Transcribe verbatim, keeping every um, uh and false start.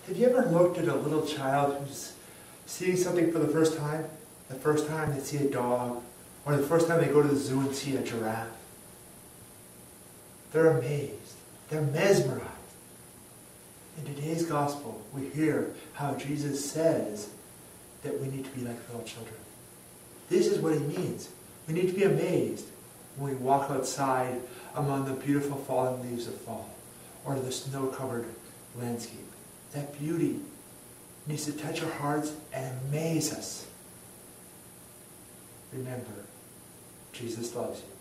Have you ever looked at a little child who's seeing something for the first time? The first time they see a dog, or the first time they go to the zoo and see a giraffe. They're amazed. They're mesmerized. In today's gospel, we hear how Jesus says that we need to be like little children. This is what he means. We need to be amazed when we walk outside among the beautiful fallen leaves of fall, or the snow-covered landscape. That beauty needs to touch our hearts and amaze us. Remember, Jesus loves you.